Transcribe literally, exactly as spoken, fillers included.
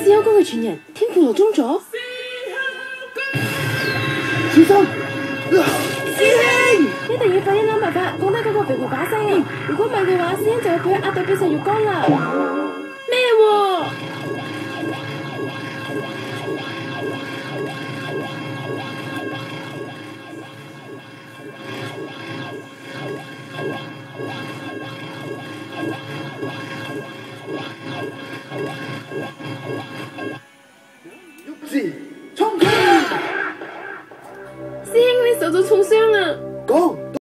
師兄講嘅傳人天父落中咗， 小心！ 師兄，一定要快啲諗辦法降低嗰個肥婆把聲啊！如果唔係嘅話，師兄就會俾佢壓到變成肉乾啦。咩喎？ 玉子，衝佢！ 師兄，你受咗重傷